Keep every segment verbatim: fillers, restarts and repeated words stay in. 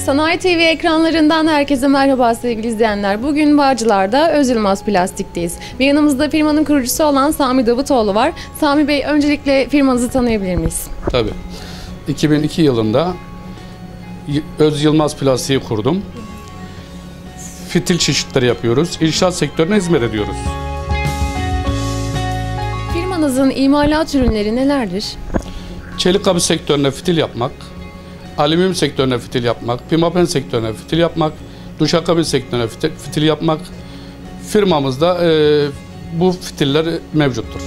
Sanayi T V ekranlarından herkese merhaba sevgili izleyenler. Bugün Bağcılar'da Öz Yılmaz Plastik'teyiz. Ve yanımızda firmanın kurucusu olan Sami Davutoğlu var. Sami Bey, öncelikle firmanızı tanıyabilir miyiz? Tabii. iki bin iki yılında Öz Yılmaz Plastik'i kurdum. Fitil çeşitleri yapıyoruz. İnşaat sektörüne hizmet ediyoruz. Firmanızın imalat ürünleri nelerdir? Çelik kapı sektörüne fitil yapmak, alüminyum sektörüne fitil yapmak, pimapen sektörüne fitil yapmak, duşakabin sektörüne fitil, fitil yapmak. Firmamızda e, bu fitiller mevcuttur.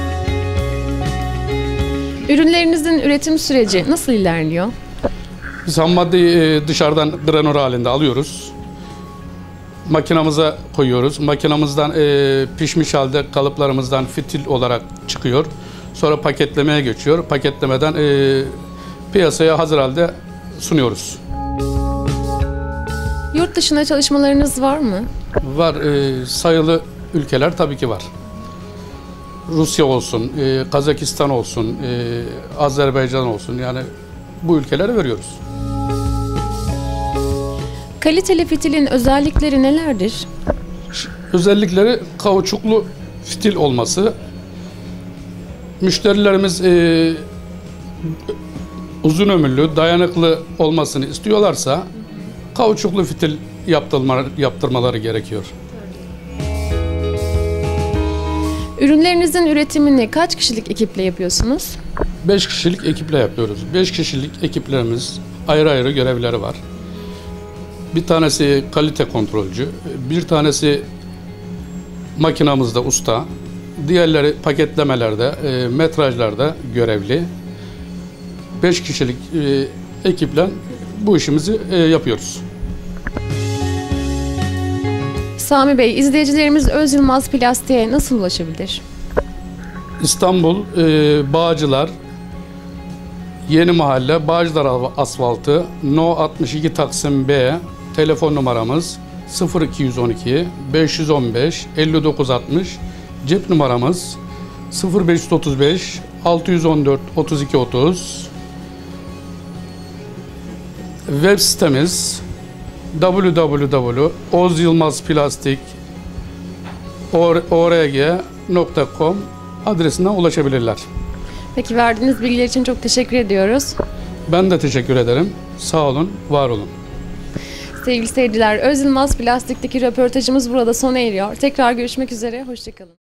Ürünlerinizin üretim süreci nasıl ilerliyor? Biz ham maddeyi e, dışarıdan granür halinde alıyoruz. Makinamıza koyuyoruz. Makinamızdan e, pişmiş halde kalıplarımızdan fitil olarak çıkıyor. Sonra paketlemeye geçiyor. Paketlemeden e, piyasaya hazır halde sunuyoruz. Yurt dışına çalışmalarınız var mı? Var. E, sayılı ülkeler tabii ki var. Rusya olsun, e, Kazakistan olsun, e, Azerbaycan olsun. Yani bu ülkelere veriyoruz. Kaliteli fitilin özellikleri nelerdir? Özellikleri kauçuklu fitil olması. Müşterilerimiz e, uzun ömürlü, dayanıklı olmasını istiyorlarsa kauçuklu fitil yaptırma, yaptırmaları gerekiyor. Ürünlerinizin üretimini kaç kişilik ekiple yapıyorsunuz? beş kişilik ekiple yapıyoruz. beş kişilik ekiplerimiz ayrı ayrı görevleri var. Bir tanesi kalite kontrolcü, bir tanesi makinamızda usta, diğerleri paketlemelerde, e, metrajlarda görevli. beş kişilik e, ekiple bu işimizi e, yapıyoruz. Sami Bey, izleyicilerimiz Öz Yılmaz Plastik'e nasıl ulaşabilir? İstanbul, e, Bağcılar, Yeni Mahalle, Bağcılar Asfaltı, No altmış iki Taksim B, telefon numaramız sıfır iki yüz on iki beş yüz on beş elli dokuz altmış, cep numaramız sıfır beş yüz otuz beş altı yüz on dört otuz iki otuz, web sitemiz w w w nokta ozyılmazplastik nokta org nokta com adresinden ulaşabilirler. Peki, verdiğiniz bilgiler için çok teşekkür ediyoruz. Ben de teşekkür ederim. Sağ olun, var olun. Sevgili seyirciler, Öz Yılmaz Plastik'teki röportajımız burada sona eriyor. Tekrar görüşmek üzere, hoşça kalın.